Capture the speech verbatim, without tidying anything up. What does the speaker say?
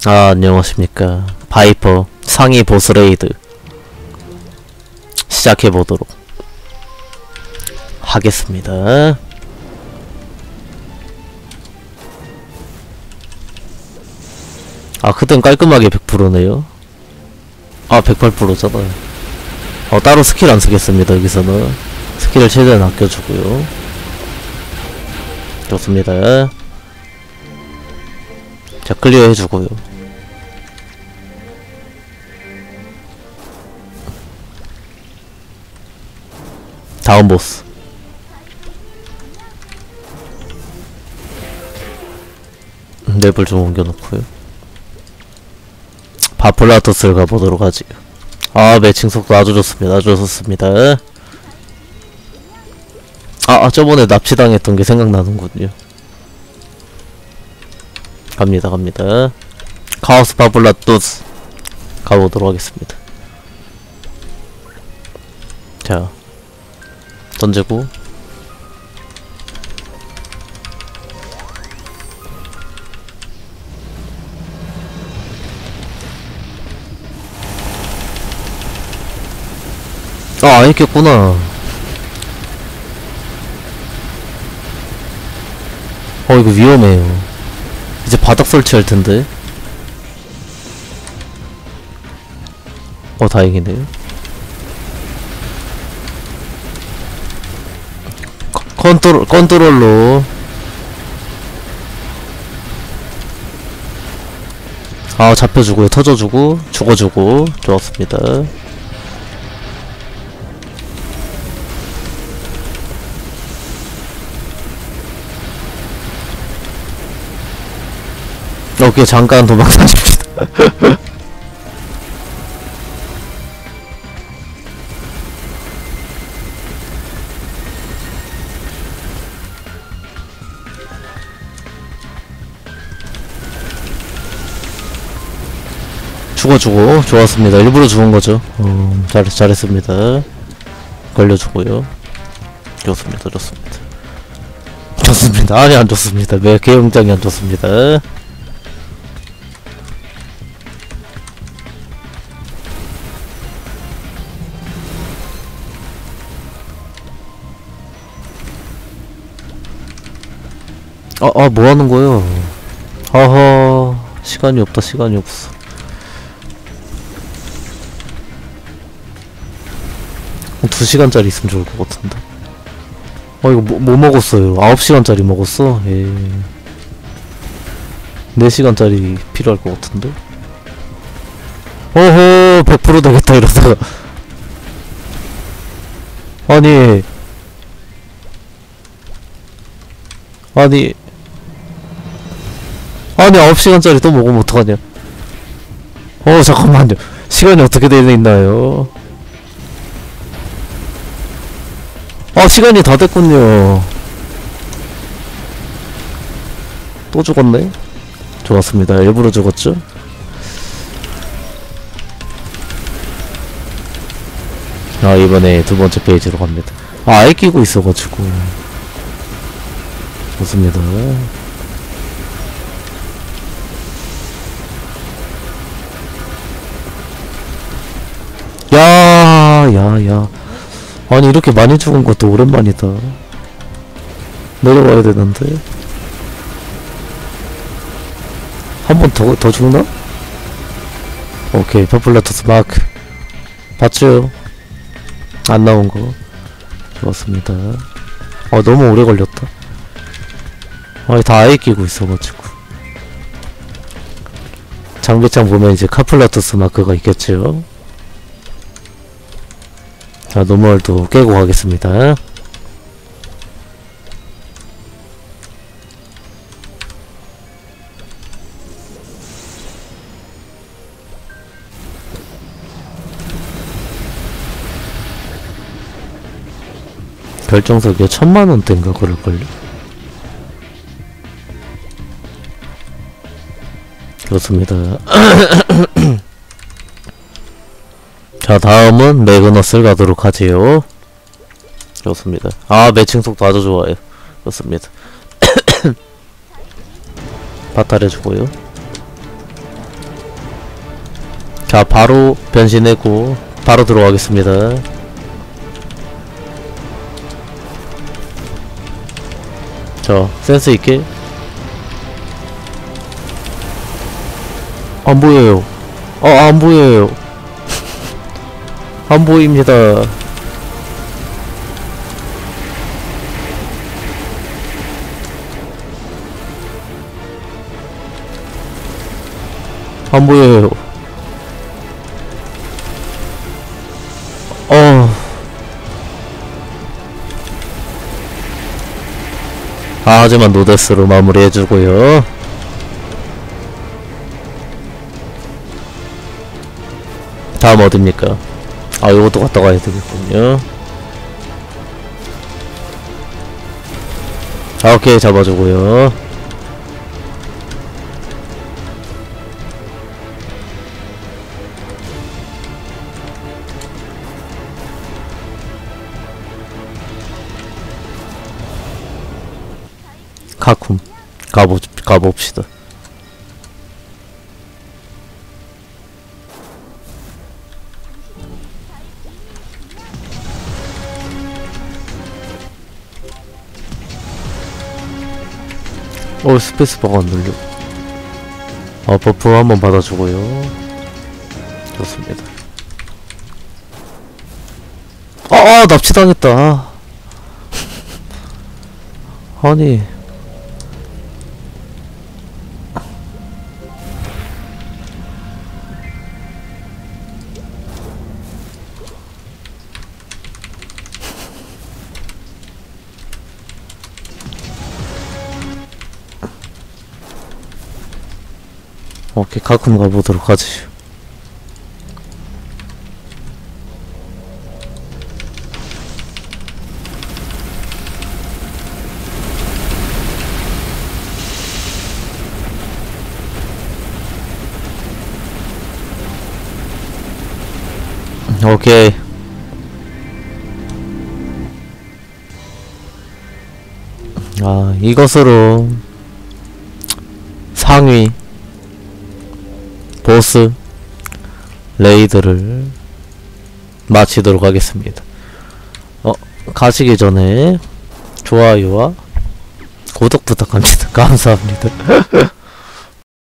아, 안녕하십니까. 바이퍼 상위 보스 레이드 시작해보도록 하겠습니다. 아, 그땐 깔끔하게 백 퍼센트네요. 아, 백팔 퍼센트잖아. 어, 따로 스킬 안 쓰겠습니다. 여기서는 스킬을 최대한 아껴주고요. 좋습니다. 자, 클리어 해주고요. 다음 보스. 맵을 좀 옮겨놓고요. 바플라토스를 가보도록 하지요. 아, 매칭 속도 아주 좋습니다. 아주 좋습니다. 아, 아 저번에 납치당했던 게 생각나는군요. 갑니다, 갑니다. 카오스 바플라토스 가보도록 하겠습니다. 자, 던지고 아, 아예 꼈구나. 어, 이거 위험해요. 이제 바닥 설치할 텐데. 어, 다행이네요. 컨- 컨트롤, 컨트롤로. 아, 잡혀주고요. 터져주고, 죽어주고. 좋았습니다. 오케이, 잠깐 도망다닙니다. 죽어주고, 좋았습니다. 일부러 죽은거죠. 음, 잘, 잘했습니다. 걸려주고요. 좋습니다, 좋습니다. 좋습니다. 아니, 안 좋습니다. 매 개영장이 안 좋습니다. 아, 아, 뭐 하는 거예요? 아하, 시간이 없다, 시간이 없어. 두 시간짜리 있으면 좋을 것 같은데. 어, 이거 뭐, 뭐 먹었어요? 아홉 시간짜리 먹었어? 예. 네 시간짜리 필요할 것 같은데? 어허, 백 퍼센트 되겠다, 이러다가. 아니. 아니. 아니, 아홉 시간짜리 또 먹으면 어떡하냐. 어, 잠깐만요. 시간이 어떻게 되어 있나요? 아, 시간이 다 됐군요. 또 죽었네? 좋았습니다. 일부러 죽었죠? 아, 이번에 두 번째 페이지로 갑니다. 아, 아예 끼고 있어가지고. 좋습니다. 야, 야, 야. 아니, 이렇게 많이 죽은 것도 오랜만이다. 내려와야 되는데. 한 번 더, 더 죽나? 오케이, 퍼플라토스 마크. 봤죠? 안 나온 거. 좋았습니다. 아, 너무 오래 걸렸다. 아니, 다 아예 끼고 있어가지고. 장비창 보면 이제 카플라토스 마크가 있겠죠? 자, 노멀도 깨고 가겠습니다. 결정석에 천만원대인가 그럴걸요? 그렇습니다. 자, 다음은 매그너스를 가도록 하지요. 좋습니다. 아, 매칭 속도 아주 좋아요. 좋습니다. 바탈 해주고요. 자, 바로 변신했고 바로 들어가겠습니다. 자, 센스있게. 안 보여요. 어, 안 보여요. 안 보입니다. 안 보여요. 어. 아, 하지만 노데스로 마무리해주고요. 다음 어딥니까? 아, 요것도 갔다 가야 되겠군요. 아, 오케이, 잡아주고요. 카쿰 가보, 가봅시다. 어, 스페이스바가 안 눌려. 아, 버프 한번 받아주고요. 좋습니다. 아, 아 납치당했다. 아. 아니. 오케이, 가끔 가보도록 하지. 오케이. 아, 이것으로 상위 보스 레이드를 마치도록 하겠습니다. 어, 가시기 전에 좋아요와 구독 부탁합니다. 감사합니다.